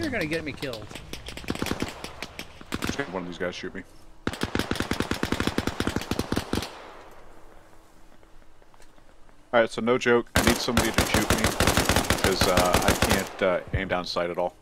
You're gonna get me killed. One of these guys shoot me. Alright, so no joke, I need somebody to shoot me, because I can't aim down sight at all.